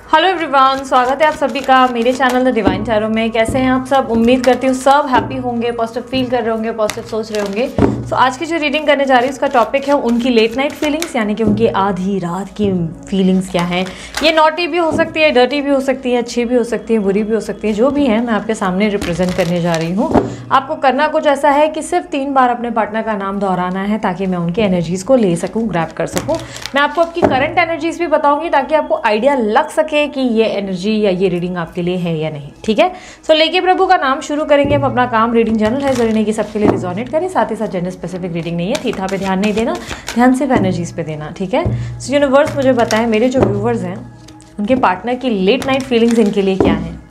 Hello everyone, स्वागत है आप सभी का मेरे चैनल द डिवाइन टैरो में। कैसे हैं आप सब? उम्मीद करती हूँ सब हैप्पी होंगे, पॉजिटिव फील कर रहे होंगे, पॉजिटिव सोच रहे होंगे। सो आज की जो रीडिंग करने जा रही है उसका टॉपिक है उनकी लेट नाइट फीलिंग्स, यानी कि उनकी आधी रात की फीलिंग्स क्या हैं। ये नॉटी भी हो सकती है, डर्टी भी हो सकती है, अच्छी भी हो सकती है, बुरी भी हो सकती है, जो भी है मैं आपके सामने रिप्रेजेंट करने जा रही हूँ। आपको करना कुछ ऐसा है कि सिर्फ 3 बार अपने पार्टनर का नाम दोहराना है ताकि मैं उनकी एनर्जीज़ को ले सकूँ, ग्रैब कर सकूँ। मैं आपको आपकी करंट एनर्जीज़ भी बताऊँगी ताकि आपको आइडिया लग सके कि ये एनर्जी या ये रीडिंग आपके लिए है या नहीं। ठीक है, सो लेके प्रभु का नाम शुरू करेंगे हम अपना काम। रीडिंग जनरल है, जरूरी नहीं कि सबके लिए रिजोनेट करे, साथ ही साथ जेंडर स्पेसिफिक रीडिंग नहीं है। थीथा पे ध्यान नहीं देना, ध्यान सिर्फ एनर्जीज पे देना। ठीक है, सो यूनिवर्स मुझे बताएं मेरे जो व्यूवर्स हैं उनके पार्टनर की लेट नाइट फीलिंग्स इनके लिए क्या है।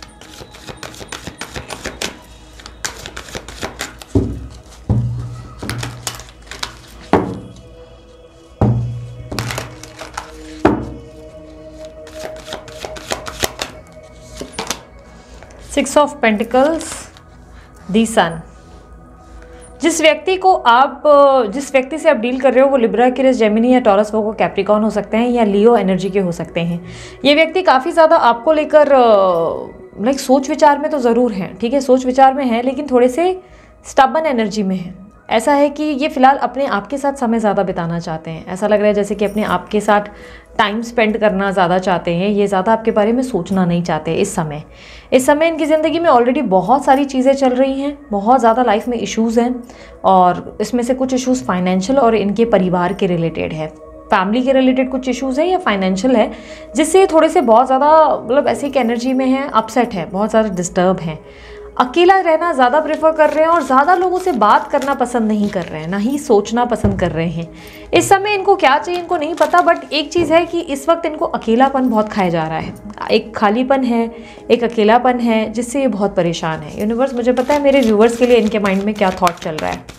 Six of pentacles, the sun. जिस व्यक्ति से आप डील कर रहे हो वो लिब्रा, एक्वेरियस, जेमिनी या टॉरस, वो कैप्रिकॉर्न हो सकते हैं या लियो एनर्जी के हो सकते हैं। ये व्यक्ति काफ़ी ज़्यादा आपको लेकर लाइक सोच विचार में तो ज़रूर हैं, ठीक है, सोच विचार में है, लेकिन थोड़े से स्टबन एनर्जी में है। ऐसा है कि ये फ़िलहाल अपने आप के साथ समय ज़्यादा बिताना चाहते हैं। ऐसा लग रहा है जैसे कि अपने आप के साथ टाइम स्पेंड करना ज़्यादा चाहते हैं। ये ज़्यादा आपके बारे में सोचना नहीं चाहते इस समय इनकी ज़िंदगी में ऑलरेडी बहुत सारी चीज़ें चल रही हैं, बहुत ज़्यादा लाइफ में इश्यूज़ हैं और इसमें से कुछ इश्यूज़ फाइनेंशियल और इनके परिवार के रिलेटेड है, फैमिली के रिलेटेड कुछ इश्यूज़ है या फाइनेंशियल है, जिससे थोड़े से बहुत ज़्यादा मतलब ऐसी एक एनर्जी में है, अपसेट है, बहुत ज़्यादा डिस्टर्ब हैं। अकेला रहना ज़्यादा प्रेफर कर रहे हैं और ज़्यादा लोगों से बात करना पसंद नहीं कर रहे हैं, ना ही सोचना पसंद कर रहे हैं। इस समय इनको क्या चाहिए इनको नहीं पता, बट एक चीज़ है कि इस वक्त इनको अकेलापन बहुत खाया जा रहा है। एक खालीपन है, एक अकेलापन है, जिससे ये बहुत परेशान है। यूनिवर्स मुझे पता है मेरे व्यूवर्स के लिए इनके माइंड में क्या थॉट चल रहा है।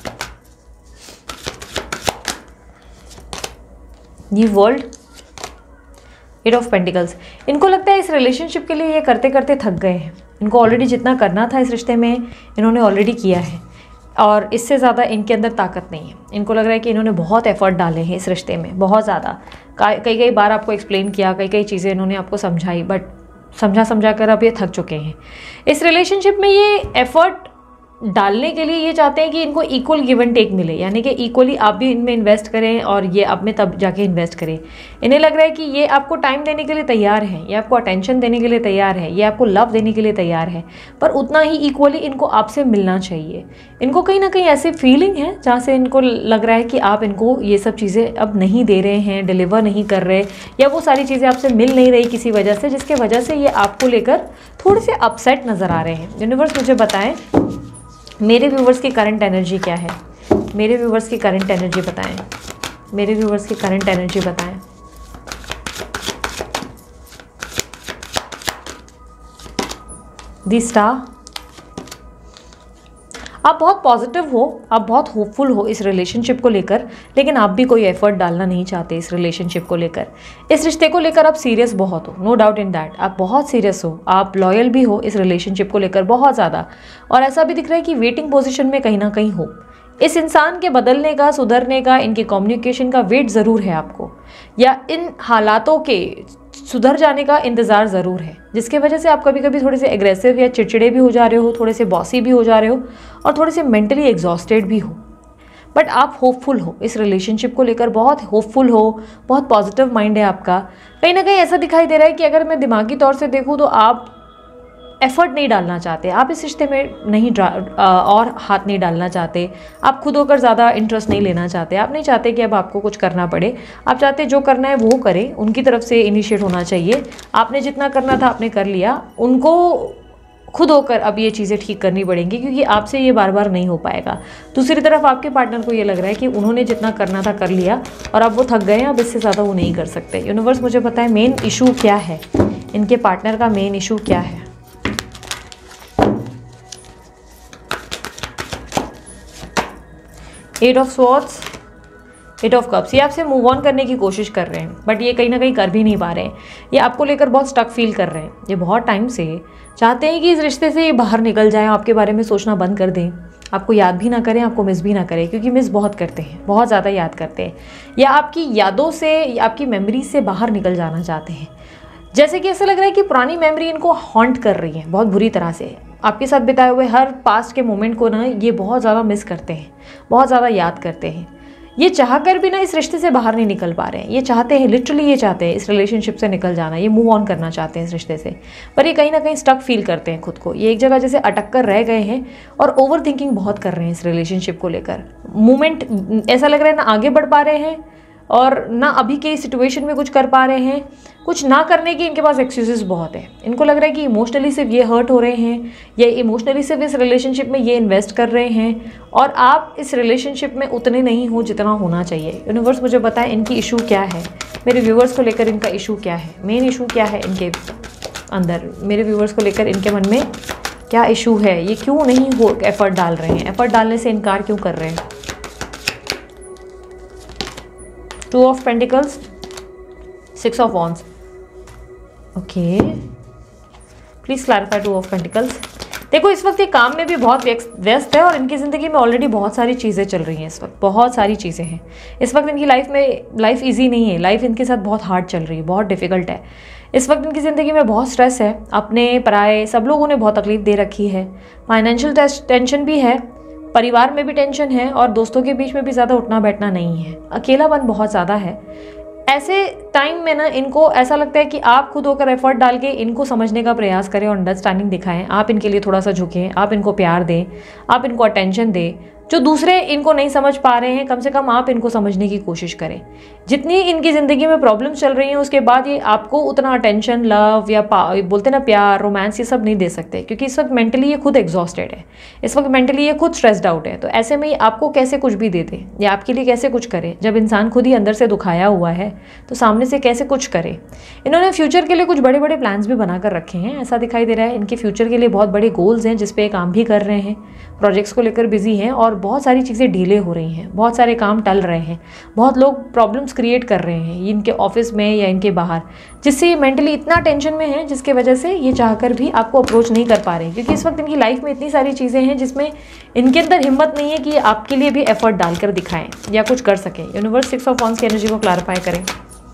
ये वर्ल्ड, एट ऑफ पेंटिकल्स। इनको लगता है इस रिलेशनशिप के लिए ये करते करते थक गए हैं। इनको ऑलरेडी जितना करना था इस रिश्ते में इन्होंने ऑलरेडी किया है और इससे ज़्यादा इनके अंदर ताकत नहीं है। इनको लग रहा है कि इन्होंने बहुत एफर्ट डाले हैं इस रिश्ते में, बहुत ज़्यादा। कई बार आपको एक्सप्लेन किया, कई चीज़ें इन्होंने आपको समझाई, बट समझा कर अब ये थक चुके हैं। इस रिलेशनशिप में ये एफर्ट डालने के लिए ये चाहते हैं कि इनको इक्वल गिव एंड टेक मिले, यानी कि इक्वली आप भी इनमें इन्वेस्ट करें और ये अब में तब जाके इन्वेस्ट करें। इन्हें लग रहा है कि ये आपको टाइम देने के लिए तैयार है, ये आपको अटेंशन देने के लिए तैयार है, ये आपको लव देने के लिए तैयार है, पर उतना ही इक्वली इनको आपसे मिलना चाहिए। इनको कहीं ना कहीं ऐसी फीलिंग है जहाँ से इनको लग रहा है कि आप इनको ये सब चीज़ें अब नहीं दे रहे हैं, डिलीवर नहीं कर रहे, या वो सारी चीज़ें आपसे मिल नहीं रही किसी वजह से, जिसके वजह से ये आपको लेकर थोड़े से अपसेट नज़र आ रहे हैं। यूनिवर्स मुझे बताएं मेरे व्यूवर्स की करंट एनर्जी क्या है। मेरे व्यूवर्स की करंट एनर्जी बताएं, मेरे व्यूवर्स की करंट एनर्जी बताएं। The star. आप बहुत पॉजिटिव हो, आप बहुत होपफुल हो इस रिलेशनशिप को लेकर, लेकिन आप भी कोई एफर्ट डालना नहीं चाहते इस रिलेशनशिप को लेकर। इस रिश्ते को लेकर आप सीरियस बहुत हो, नो डाउट इन दैट। आप बहुत सीरियस हो, आप लॉयल भी हो इस रिलेशनशिप को लेकर बहुत ज़्यादा, और ऐसा भी दिख रहा है कि वेटिंग पोजीशन में कहीं ना कहीं हो। इस इंसान के बदलने का, सुधरने का, इनके कम्युनिकेशन का वेट ज़रूर है आपको, या इन हालातों के सुधर जाने का इंतज़ार ज़रूर है, जिसके वजह से आप कभी कभी थोड़े से एग्रेसिव या चिड़चिड़े भी हो जा रहे हो, थोड़े से बॉसी भी हो जा रहे हो और थोड़े से मेंटली एग्जॉस्टेड भी हो। बट आप होपफुल हो इस रिलेशनशिप को लेकर, बहुत होपफुल हो, बहुत पॉजिटिव माइंड है आपका। कहीं ना कहीं ऐसा दिखाई दे रहा है कि अगर मैं दिमागी तौर से देखूँ तो आप एफर्ट नहीं डालना चाहते, आप इस रिश्ते में नहीं और हाथ नहीं डालना चाहते, आप खुद होकर ज़्यादा इंटरेस्ट नहीं लेना चाहते। आप नहीं चाहते कि अब आपको कुछ करना पड़े, आप चाहते जो करना है वो करें, उनकी तरफ से इनिशिएट होना चाहिए। आपने जितना करना था आपने कर लिया, उनको खुद होकर अब ये चीज़ें ठीक करनी पड़ेंगी, क्योंकि आपसे ये बार बार नहीं हो पाएगा। दूसरी तरफ आपके पार्टनर को ये लग रहा है कि उन्होंने जितना करना था कर लिया और अब वो थक गए हैं, अब इससे ज़्यादा वो नहीं कर सकते। यूनिवर्स मुझे पता है मेन इशू क्या है, इनके पार्टनर का मेन इशू क्या है। Eight of swords, eight of cups. ये आपसे मूव ऑन करने की कोशिश कर रहे हैं, बट ये कहीं ना कहीं कर भी नहीं पा रहे हैं। ये आपको लेकर बहुत स्टक फील कर रहे हैं। ये बहुत टाइम से चाहते हैं कि इस रिश्ते से ये बाहर निकल जाएं, आपके बारे में सोचना बंद कर दें, आपको याद भी ना करें, आपको मिस भी ना करें, क्योंकि मिस बहुत करते हैं, बहुत ज़्यादा याद करते हैं, या आपकी यादों से, आपकी मेमोरी से बाहर निकल जाना चाहते हैं। जैसे कि ऐसा लग रहा है कि पुरानी मेमोरी इनको हॉन्ट कर रही है बहुत बुरी तरह से। आपके साथ बिताए हुए हर पास्ट के मोमेंट को ना ये बहुत ज़्यादा मिस करते हैं, बहुत ज़्यादा याद करते हैं। ये चाहकर भी ना इस रिश्ते से बाहर नहीं निकल पा रहे हैं। ये चाहते हैं, लिटरली ये चाहते हैं इस रिलेशनशिप से निकल जाना, ये मूव ऑन करना चाहते हैं इस रिश्ते से, पर ये कहीं ना कहीं स्टक फील करते हैं खुद को। ये एक जगह जैसे अटक कर रह गए हैं और ओवर थिंकिंग बहुत कर रहे हैं इस रिलेशनशिप को लेकर। मूवमेंट ऐसा लग रहा है ना आगे बढ़ पा रहे हैं और ना अभी के सिचुएशन में कुछ कर पा रहे हैं। कुछ ना करने की इनके पास एक्सक्यूजेस बहुत है। इनको लग रहा है कि इमोशनली सिर्फ ये हर्ट हो रहे हैं या इमोशनली सिर्फ इस रिलेशनशिप में ये इन्वेस्ट कर रहे हैं और आप इस रिलेशनशिप में उतने नहीं हो जितना होना चाहिए। यूनिवर्स मुझे बताएं इनकी इशू क्या है, मेरे व्यूवर्स को लेकर इनका इशू क्या है, मेन इशू क्या है इनके अंदर, मेरे व्यूवर्स को लेकर इनके मन में क्या इशू है, ये क्यों नहीं हो एफर्ट डाल रहे हैं, एफर्ट डालने से इनकार क्यों कर रहे हैं। Two of pentacles, six of wands. Okay, please clarify two of pentacles. देखो इस वक्त ये काम में भी बहुत व्यस्त है और इनकी ज़िंदगी में ऑलरेडी बहुत सारी चीज़ें चल रही हैं। इस वक्त बहुत सारी चीज़ें हैं। इस वक्त इनकी लाइफ इजी नहीं है, लाइफ इनके साथ बहुत हार्ड चल रही है, बहुत डिफिकल्ट है। इस वक्त इनकी ज़िंदगी में बहुत स्ट्रेस है, अपने पराए सब लोगों ने बहुत तकलीफ दे रखी है, फाइनेंशियल टेंशन भी है, परिवार में भी टेंशन है और दोस्तों के बीच में भी ज़्यादा उठना बैठना नहीं है, अकेलापन बहुत ज़्यादा है। ऐसे टाइम में ना इनको ऐसा लगता है कि आप खुद होकर एफर्ट डाल के इनको समझने का प्रयास करें और अंडरस्टैंडिंग दिखाएं, आप इनके लिए थोड़ा सा झुकें, आप इनको प्यार दें, आप इनको अटेंशन दें। जो दूसरे इनको नहीं समझ पा रहे हैं कम से कम आप इनको समझने की कोशिश करें। जितनी इनकी ज़िंदगी में प्रॉब्लम्स चल रही हैं उसके बाद ये आपको उतना अटेंशन, लव या बोलते ना प्यार, रोमांस, ये सब नहीं दे सकते क्योंकि इस वक्त मेंटली ये खुद एग्जॉस्टेड है, इस वक्त मेंटली ये खुद स्ट्रेस्ड आउट है। तो ऐसे में ये आपको कैसे कुछ भी दे दे या आपके लिए कैसे कुछ करे, जब इंसान खुद ही अंदर से दुखाया हुआ है तो सामने से कैसे कुछ करे। इन्होंने फ्यूचर के लिए कुछ बड़े बड़े प्लान्स भी बना कर रखे हैं, ऐसा दिखाई दे रहा है। इनके फ्यूचर के लिए बहुत बड़े गोल्स हैं जिस पे काम भी कर रहे हैं, प्रोजेक्ट्स को लेकर बिजी हैं और बहुत सारी चीज़ें डिले हो रही हैं, बहुत सारे काम टल रहे हैं, बहुत लोग प्रॉब्लम्स क्रिएट कर रहे हैं इनके ऑफिस में या इनके बाहर, जिससे ये मेंटली इतना टेंशन में है जिसके वजह से ये चाहकर भी आपको अप्रोच नहीं कर पा रहे हैं क्योंकि इस वक्त इनकी लाइफ में इतनी सारी चीज़ें हैं जिसमें इनके अंदर हिम्मत नहीं है कि आपके लिए भी एफर्ट डालकर दिखाएं या कुछ कर सकें। यूनिवर्स सिक्स ऑफ वॉन्ड्स की एनर्जी को क्लैरिफाई करें।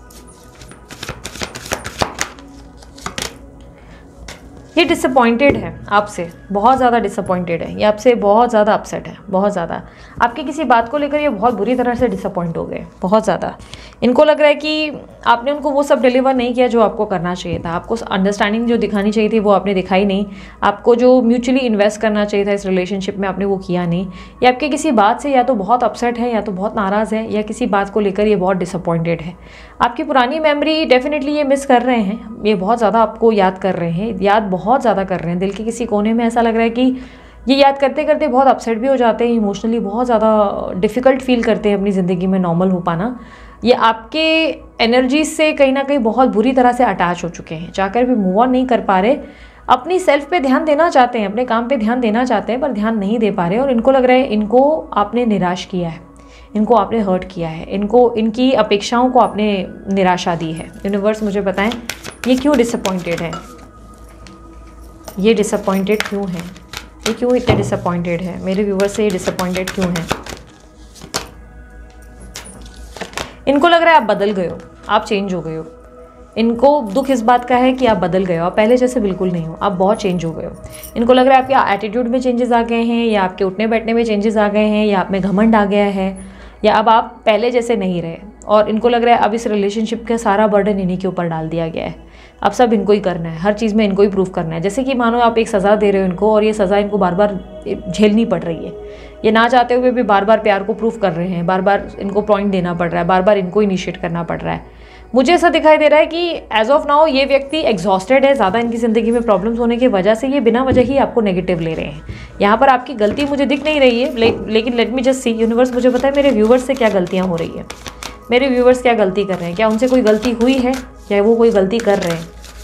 ये डिसअपॉइंटेड है आपसे, बहुत ज़्यादा डिसअपॉइंटेड है, ये आपसे बहुत ज़्यादा अपसेट है, बहुत ज़्यादा आपकी किसी बात को लेकर ये बहुत बुरी तरह से डिसअपॉइंट हो गए, बहुत ज़्यादा। इनको लग रहा है कि आपने उनको वो सब डिलीवर नहीं किया जो आपको करना चाहिए था, आपको अंडरस्टैंडिंग जो दिखानी चाहिए थी वो आपने दिखाई नहीं, आपको जो म्यूचुअली इन्वेस्ट करना चाहिए था इस रिलेशनशिप में आपने वो किया नहीं। या आपके किसी बात से या तो बहुत अपसेट है या तो बहुत नाराज़ है या किसी बात को लेकर ये बहुत डिसअपॉइंटेड है। आपकी पुरानी मेमोरी डेफिनेटली ये मिस कर रहे हैं, ये बहुत ज़्यादा आपको याद कर रहे हैं, याद बहुत ज़्यादा कर रहे हैं। दिल के किसी कोने में ऐसा लग रहा है कि ये याद करते करते बहुत अपसेट भी हो जाते हैं, इमोशनली बहुत ज़्यादा डिफ़िकल्ट फील करते हैं अपनी ज़िंदगी में नॉर्मल हो पाना। ये आपके एनर्जी से कहीं ना कहीं बहुत बुरी तरह से अटैच हो चुके हैं, चाहकर भी मूव ऑन नहीं कर पा रहे, अपनी सेल्फ पे ध्यान देना चाहते हैं, अपने काम पे ध्यान देना चाहते हैं पर ध्यान नहीं दे पा रहे और इनको लग रहा है इनको आपने निराश किया है, इनको आपने हर्ट किया है, इनको इनकी अपेक्षाओं को आपने निराशा दी है। यूनिवर्स मुझे बताएं ये क्यों डिसअपॉइंटेड है, ये डिसअपॉइंटेड क्यों है, ये क्यों इतने डिसअपॉइंटेड है, मेरे व्यूवर्स से ये डिसअपॉइंटेड क्यों है। इनको लग रहा है आप बदल गए हो, आप चेंज हो गए हो, इनको दुख इस बात का है कि आप बदल गए हो, आप पहले जैसे बिल्कुल नहीं हो, आप बहुत चेंज हो गए हो। इनको लग रहा है आपके एटीट्यूड में चेंजेस आ गए हैं या आपके उठने बैठने में चेंजेस आ गए हैं या आप में घमंड आ गया है या अब आप पहले जैसे नहीं रहे और इनको लग रहा है अब इस रिलेशनशिप का सारा बर्डन इन्हीं के ऊपर डाल दिया गया है, अब सब इनको ही करना है, हर चीज़ में इनको ही प्रूफ करना है। जैसे कि मानो आप एक सज़ा दे रहे हो इनको और ये सज़ा इनको बार बार झेलनी पड़ रही है, ये ना चाहते हुए भी बार बार प्यार को प्रूफ कर रहे हैं, बार बार इनको पॉइंट देना पड़ रहा है, बार बार इनको इनिशिएट करना पड़ रहा है। मुझे ऐसा दिखाई दे रहा है कि एज ऑफ नाउ ये व्यक्ति एग्जॉस्टेड है, ज़्यादा इनकी ज़िंदगी में प्रॉब्लम्स होने की वजह से ये बिना वजह ही आपको नेगेटिव ले रहे हैं। यहाँ पर आपकी गलती मुझे दिख नहीं रही है, लेकिन let me just see universe मुझे बताए मेरे व्यूवर्स से क्या गलतियाँ हो रही है, मेरे व्यूवर्स क्या गलती कर रहे हैं, क्या उनसे कोई गलती हुई है या वो कोई गलती कर रहे हैं।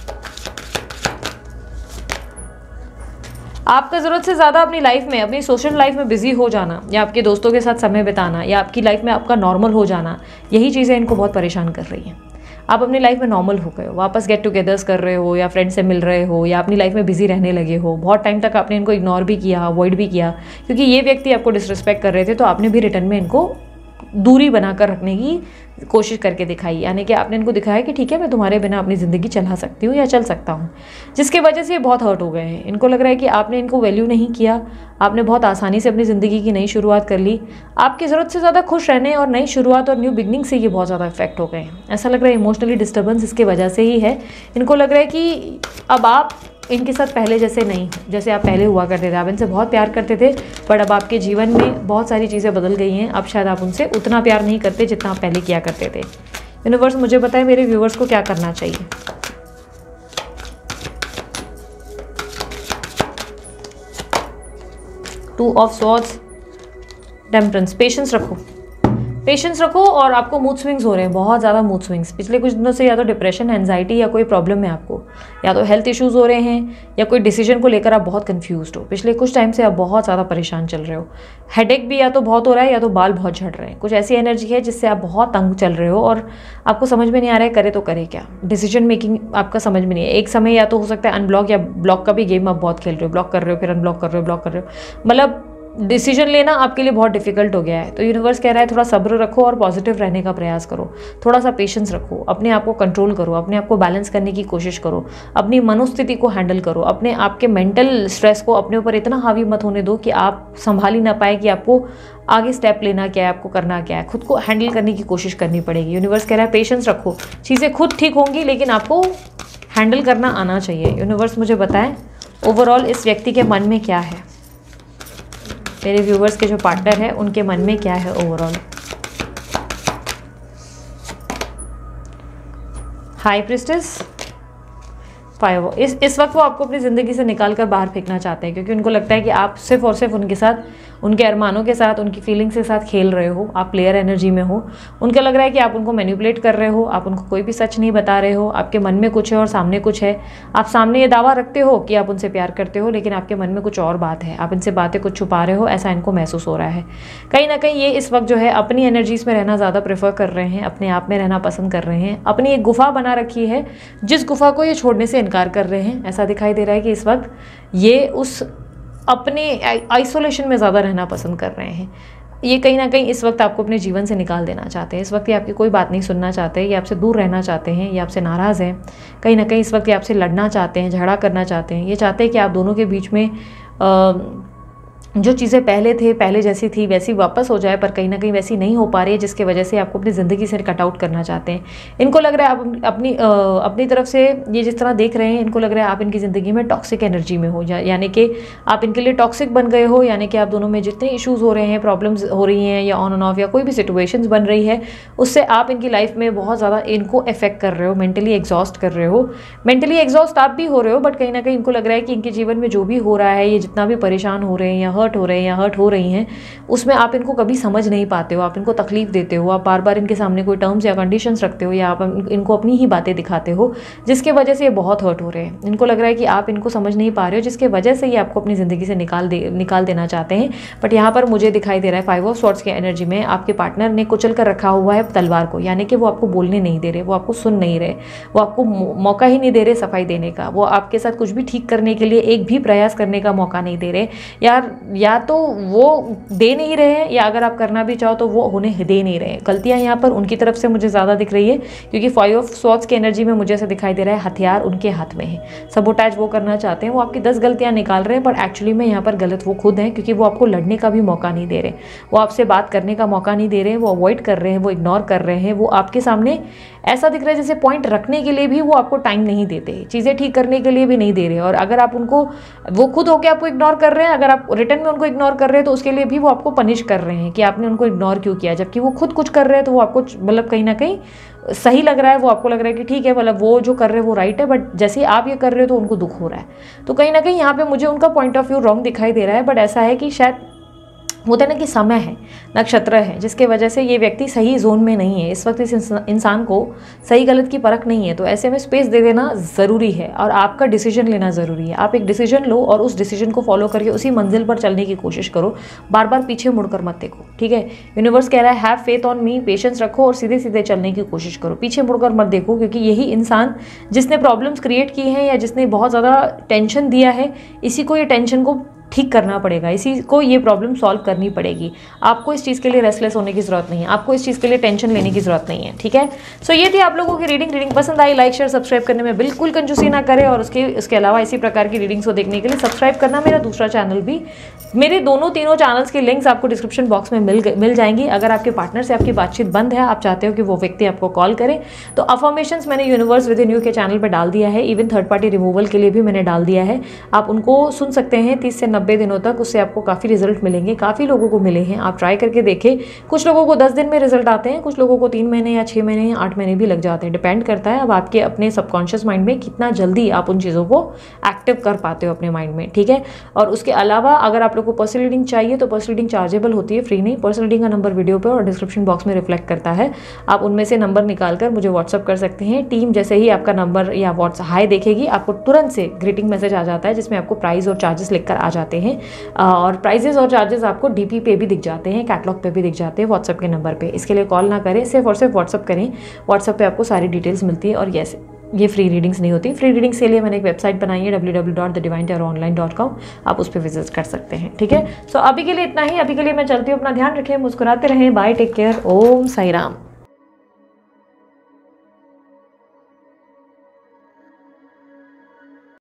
आपका ज़रूरत से ज़्यादा अपनी लाइफ में, अपनी सोशल लाइफ में बिजी हो जाना या आपके दोस्तों के साथ समय बिताना या आपकी लाइफ में आपका नॉर्मल हो जाना, यही चीज़ें इनको बहुत परेशान कर रही हैं। आप अपनी लाइफ में नॉर्मल हो गए हो, वापस गेट टुगेदर्स कर रहे हो या फ्रेंड से मिल रहे हो या अपनी लाइफ में बिजी रहने लगे हो। बहुत टाइम तक आपने इनको इग्नोर भी किया, अवॉइड भी किया क्योंकि ये व्यक्ति आपको डिसरिस्पेक्ट कर रहे थे, तो आपने भी रिटर्न में इनको दूरी बनाकर रखने की कोशिश करके दिखाई, यानी कि आपने इनको दिखाया कि ठीक है मैं तुम्हारे बिना अपनी ज़िंदगी चला सकती हूँ या चल सकता हूँ, जिसकी वजह से ये बहुत हर्ट हो गए हैं। इनको लग रहा है कि आपने इनको वैल्यू नहीं किया, आपने बहुत आसानी से अपनी ज़िंदगी की नई शुरुआत कर ली। आपकी ज़रूरत से ज़्यादा खुश रहने और नई शुरुआत और न्यू बिगनिंग से ये बहुत ज़्यादा इफेक्ट हो गए हैं। ऐसा लग रहा है इमोशनली डिस्टर्बेंस इसके वजह से ही है। इनको लग रहा है कि अब आप इनके साथ पहले जैसे नहीं, जैसे आप पहले हुआ करते थे, आप इनसे बहुत प्यार करते थे, बट अब आपके जीवन में बहुत सारी चीज़ें बदल गई हैं। अब शायद आप उनसे उतना प्यार नहीं करते जितना आप पहले किया करते थे। यूनिवर्स मुझे बताएं मेरे व्यूवर्स को क्या करना चाहिए। Two of swords, temperance, patience रखो, पेशेंस रखो। और आपको मूड स्विंग्स हो रहे हैं, बहुत ज़्यादा मूड स्विंग्स पिछले कुछ दिनों से, या तो डिप्रेशन, एंजाइटी या कोई प्रॉब्लम है आपको, या तो हेल्थ इश्यूज़ हो रहे हैं, या कोई डिसीजन को लेकर आप बहुत कंफ्यूज्ड हो। पिछले कुछ टाइम से आप बहुत ज़्यादा परेशान चल रहे हो। हेडेक भी या तो बहुत हो रहा है या तो बाल बहुत झड़ रहे हैं। कुछ ऐसी एनर्जी है जिससे आप बहुत तंग चल रहे हो और आपको समझ में नहीं आ रहा है करे तो करे क्या। डिसीजन मेकिंग आपका समझ में नहीं है। एक समय या तो हो सकता है अनब्लॉक या ब्लॉक का भी गेम आप बहुत खेल रहे हो, ब्लॉक कर रहे हो फिर अनब्लॉक कर रहे हो, ब्लॉक कर रहे हो, मतलब डिसीजन लेना आपके लिए बहुत डिफिकल्ट हो गया है। तो यूनिवर्स कह रहा है थोड़ा सब्र रखो और पॉजिटिव रहने का प्रयास करो, थोड़ा सा पेशेंस रखो, अपने आप को कंट्रोल करो, अपने आप को बैलेंस करने की कोशिश करो, अपनी मनोस्थिति को हैंडल करो, अपने आपके मेंटल स्ट्रेस को अपने ऊपर इतना हावी मत होने दो कि आप संभाल ही ना पाए कि आपको आगे स्टेप लेना क्या है, आपको करना क्या है। खुद को हैंडल करने की कोशिश करनी पड़ेगी। यूनिवर्स कह रहा है पेशेंस रखो, चीज़ें खुद ठीक होंगी लेकिन आपको हैंडल करना आना चाहिए। यूनिवर्स मुझे बताएं ओवरऑल इस व्यक्ति के मन में क्या है, मेरे व्यूवर्स के जो पार्टनर है उनके मन में क्या है ओवरऑल। High priestess, five. इस वक्त वो आपको अपनी ज़िंदगी से निकाल कर बाहर फेंकना चाहते हैं, क्योंकि उनको लगता है कि आप सिर्फ और सिर्फ उनके साथ, उनके अरमानों के साथ, उनकी फीलिंग्स के साथ खेल रहे हो, आप प्लेयर एनर्जी में हो। उनको लग रहा है कि आप उनको मैनिपुलेट कर रहे हो, आप उनको कोई भी सच नहीं बता रहे हो, आपके मन में कुछ है और सामने कुछ है। आप सामने ये दावा रखते हो कि आप उनसे प्यार करते हो, लेकिन आपके मन में कुछ और बात है, आप इनसे बातें कुछ छुपा रहे हो, ऐसा इनको महसूस हो रहा है। कहीं ना कहीं ये इस वक्त जो है अपनी एनर्जीज में रहना ज़्यादा प्रेफर कर रहे हैं, अपने आप में रहना पसंद कर रहे हैं। अपनी एक गुफा बना रखी है जिस गुफा को ये छोड़ने से इनकार कर रहे हैं। ऐसा दिखाई दे रहा है कि इस वक्त ये उस अपने आइसोलेशन में ज़्यादा रहना पसंद कर रहे हैं। ये कहीं ना कहीं इस वक्त आपको अपने जीवन से निकाल देना चाहते हैं। इस वक्त ये आपकी कोई बात नहीं सुनना चाहते, ये आपसे दूर रहना चाहते हैं, ये आपसे नाराज़ हैं। कहीं ना कहीं इस वक्त ये आपसे लड़ना चाहते हैं, झगड़ा करना चाहते हैं। ये चाहते हैं कि आप दोनों के बीच में जो चीज़ें पहले थे, पहले जैसी थी वैसी वापस हो जाए, पर कहीं ना कहीं वैसी नहीं हो पा रही है, जिसके वजह से आपको अपनी ज़िंदगी से कट आउट करना चाहते हैं। इनको लग रहा है आप अपनी तरफ से ये जिस तरह देख रहे हैं, इनको लग रहा है आप इनकी ज़िंदगी में टॉक्सिक एनर्जी में हो, यानी कि आप इनके लिए टॉक्सिक बन गए हो। यानी कि आप दोनों में जितने इशूज़ हो रहे हैं, प्रॉब्लम्स हो रही हैं, या ऑन एंड ऑफ या कोई भी सिचुएशंस बन रही है, उससे आप इनकी लाइफ में बहुत ज़्यादा इनको इफेक्ट कर रहे हो, मेंटली एग्जॉस्ट कर रहे हो। मेंटली एग्जॉस्ट आप भी हो रहे हो, बट कहीं ना कहीं इनको लग रहा है कि इनके जीवन में जो भी हो रहा है, ये जितना भी परेशान हो रहे हैं या हर्ट हो रहे हैं या हर्ट हो रही हैं, उसमें आप इनको कभी समझ नहीं पाते हो, आप इनको तकलीफ देते हो, आप बार बार इनके सामने कोई टर्म्स या कंडीशंस रखते हो, या आप इनको अपनी ही बातें दिखाते हो, जिसके वजह से ये बहुत हर्ट हो रहे हैं। इनको लग रहा है कि आप इनको समझ नहीं पा रहे हो, जिसके वजह से ये आपको अपनी ज़िंदगी से निकाल देना चाहते हैं। बट यहाँ पर मुझे दिखाई दे रहा है 5 ऑफ स्वॉर्ड्स की एनर्जी में आपके पार्टनर ने कुचल कर रखा हुआ है तलवार को, यानी कि वो आपको बोलने नहीं दे रहे, वो आपको सुन नहीं रहे, वो आपको मौका ही नहीं दे रहे सफाई देने का, वो आपके साथ कुछ भी ठीक करने के लिए एक भी प्रयास करने का मौका नहीं दे रहे। या तो वो दे नहीं रहे हैं, या अगर आप करना भी चाहो तो वो होने दे नहीं रहे हैं। गलतियां यहाँ पर उनकी तरफ से मुझे ज़्यादा दिख रही है, क्योंकि 5 ऑफ स्वॉर्ड्स की एनर्जी में मुझे ऐसा दिखाई दे रहा है हथियार उनके हाथ में है, सबोटाज वो करना चाहते हैं, वो आपकी 10 गलतियां निकाल रहे हैं, बट एक्चुअली में यहाँ पर गलत वो खुद हैं, क्योंकि वो आपको लड़ने का भी मौका नहीं दे रहे, वो आपसे बात करने का मौका नहीं दे रहे हैं, वो अवॉइड कर रहे हैं, वो इग्नोर कर रहे हैं। वो आपके सामने ऐसा दिख रहा है जैसे पॉइंट रखने के लिए भी वो आपको टाइम नहीं देते, चीज़ें ठीक करने के लिए भी नहीं दे रहे। और अगर आप उनको, वो खुद होकर आपको इग्नोर कर रहे हैं, अगर आप रिटर्न में उनको इग्नोर कर रहे हैं तो उसके लिए भी वो आपको पनिश कर रहे हैं कि आपने उनको इग्नोर क्यों किया, जबकि वो खुद कुछ कर रहे हैं। तो वो आपको मतलब कहीं ना कहीं सही लग रहा है, वो आपको लग रहा है कि ठीक है, मतलब वो जो कर रहे हैं वो राइट है, बट जैसे आप ये कर रहे हो तो उनको दुख हो रहा है। तो कहीं ना कहीं यहाँ पे मुझे उनका पॉइंट ऑफ व्यू रॉन्ग दिखाई दे रहा है। बट ऐसा है कि शायद होता है ना कि समय है, नक्षत्र है, जिसके वजह से ये व्यक्ति सही जोन में नहीं है इस वक्त। इस इंसान को सही गलत की परख नहीं है, तो ऐसे में स्पेस दे देना ज़रूरी है और आपका डिसीजन लेना ज़रूरी है। आप एक डिसीजन लो और उस डिसीजन को फॉलो करके उसी मंजिल पर चलने की कोशिश करो, बार बार पीछे मुड़कर मत देखो, ठीक है। यूनिवर्स कह रहा है have faith on me, patience रखो और सीधे सीधे चलने की कोशिश करो, पीछे मुड़कर मत देखो, क्योंकि यही इंसान जिसने प्रॉब्लम्स क्रिएट की हैं या जिसने बहुत ज़्यादा टेंशन दिया है, इसी को ये टेंशन को ठीक करना पड़ेगा, इसी को ये प्रॉब्लम सॉल्व करनी पड़ेगी। आपको इस चीज़ के लिए रेस्टलेस होने की ज़रूरत नहीं है, आपको इस चीज़ के लिए टेंशन लेने की ज़रूरत नहीं है, ठीक है। सो ये थी आप लोगों की रीडिंग पसंद आई, लाइक शेयर सब्सक्राइब करने में बिल्कुल कंजूसी ना करें, और उसके अलावा इसी प्रकार की रीडिंग्स को देखने के लिए सब्सक्राइब करना मेरा दूसरा चैनल भी। मेरे तीनों चैनल्स के लिंक्स आपको डिस्क्रिप्शन बॉक्स में मिल जाएंगी। अगर आपके पार्टनर से आपकी बातचीत बंद है, आप चाहते हो कि वो व्यक्ति आपको कॉल करे, तो अफर्मेशंस मैंने यूनिवर्स विद इन यू के चैनल पर डाल दिया है, इवन थर्ड पार्टी रिमूवल के लिए भी मैंने डाल दिया है। आप उनको सुन सकते हैं 30 से 90 दिनों तक, उससे आपको काफ़ी रिजल्ट मिलेंगे। काफ़ी लोगों को मिले हैं, आप ट्राई करके देखें। कुछ लोगों को 10 दिन में रिजल्ट आते हैं, कुछ लोगों को 3 महीने या 6 महीने या 8 महीने भी लग जाते हैं। डिपेंड करता है अब आपके अपने सबकॉन्शियस माइंड में कितना जल्दी आप उन चीज़ों को एक्टिव कर पाते हो अपने माइंड में, ठीक है। और उसके अलावा अगर आप लोग को पर्सनल रीडिंग चाहिए तो पर्सनल रीडिंग चार्जेबल होती है, फ्री नहीं। पर्सनल रीडिंग का नंबर वीडियो पर और डिस्क्रिप्शन बॉक्स में रिफ्लेक्ट करता है, आप उनमें से नंबर निकालकर मुझे व्हाट्सअप कर सकते हैं। टीम जैसे ही आपका नंबर या व्हाट्सअप हाई देखेगी, आपको तुरंत से ग्रीटिंग मैसेज आ जाता है जिसमें आपको प्राइस और चार्जेस लिखकर आ जाते हैं, और प्राइजेस और चार्जेस आपको डीपी पे भी दिख जाते हैं, कैटलॉग पे भी दिख जाते हैं व्हाट्सअप के नंबर पे। इसके लिए कॉल ना करें, सिर्फ और सिर्फ व्हाट्सअप करें। व्हाट्सअप पे आपको सारी डिटेल्स मिलती है। और ये फ्री रीडिंग्स नहीं होती। फ्री रीडिंग्स के लिए मैंने एक वेबसाइट बनाई है www.thedivinetarotonline.com, आप उस पर विजिट कर सकते हैं, ठीक है। सो अभी के लिए इतना ही। अभी के लिए मैं चलती हूँ, अपना ध्यान रखें, मुस्कुराते रहें, bye, take care, Om Sai Ram.